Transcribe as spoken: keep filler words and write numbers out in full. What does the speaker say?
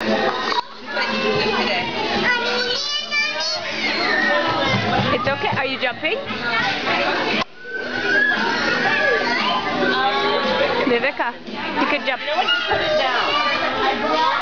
It's okay. Are you jumping? Viveka, you can jump.